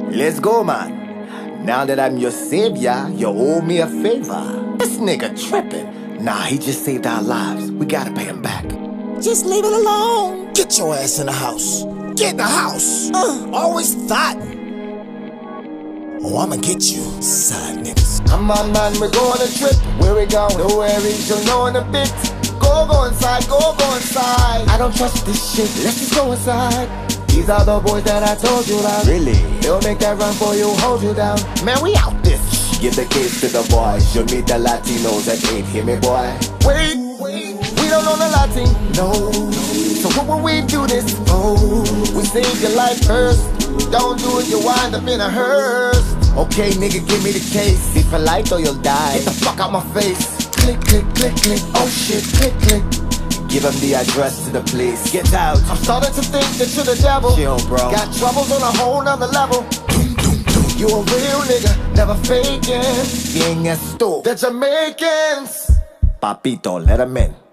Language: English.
Let's go, man. Now that I'm your savior, you owe me a favor. This nigga tripping. Nah, he just saved our lives. We gotta pay him back. Just leave it alone. Get your ass in the house. Get in the house. Always thought. Oh, I'ma get you, side niggas. Come on, man, we're going on a trip. Where we going? Nowhere, you'll know in a bit. Go inside, go inside. I don't trust this shit, let's just go inside. These are the boys that I told you about. Really? They'll make that run for you, hold you down. Man, we out this. Give the case to the boys. You'll meet the Latinos that ain't hear me, boy. Wait, we don't know the Latin, no. So what will we do this? Oh, we save your life first. Don't do it, you wind up in a hearse. Okay, nigga, give me the case. Be polite or you'll die. Get the fuck out my face. Click, click, click, click. Oh shit, click, click. Give him the address to the place. Get out. I'm starting to think that you're the devil. Chill, bro. Got troubles on a whole nother level. You a real nigga, never faking. Bien esto. The Jamaicans. Papito, let him in.